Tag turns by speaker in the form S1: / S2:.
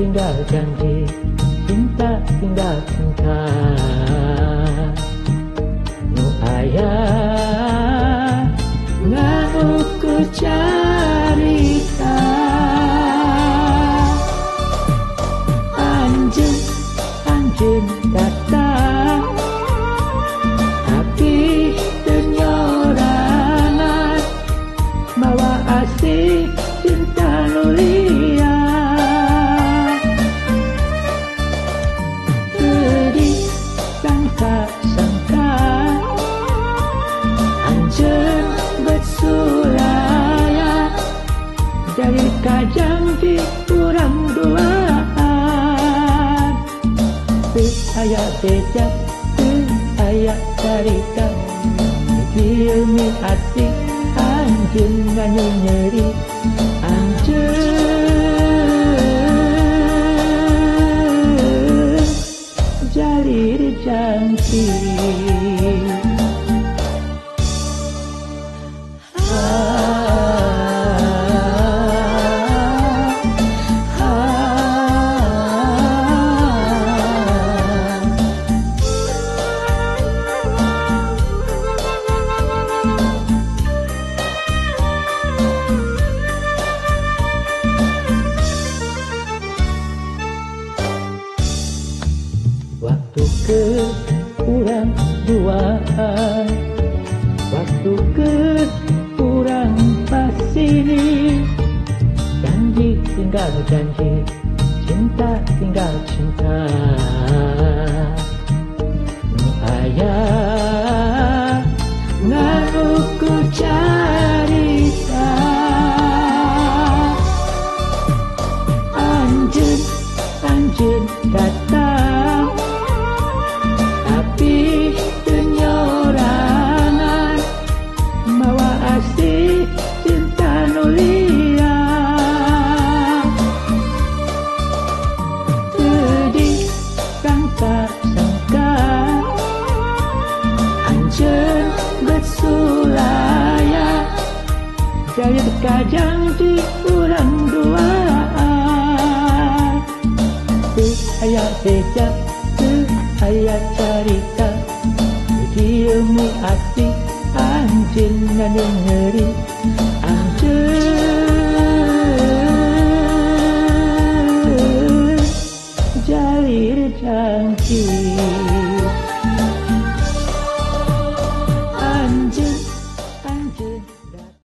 S1: tinggal janji, cinta tinggal cinta. Nu aya nganu ku carita, anjeun anjeun datang tapi teu nyorangan, mawa asih cinta nu liar. Teu disangka-sangka anjeun betsulaya, jadi kajang di urang duaan. Teu aya bejat, teu aya carita, ieu mi hati anjeun nganyu nyeri. Anjeun jalir janji, waktu ke urang duaan, waktu ke urang pasini, janji tinggal janji, cinta tinggal cinta. Nu aya nganu ku carita, anjeun anjeun datang tapi teu nyorangan, mawa asih cinta nu liar. Teu disangka-sangka anjeun betsulaya, jadi kajang di urang duaan. Teu aya bejat, teu aya carita, ieu mi hati anjeun nganyu nyeri. Anjeun jalir janji.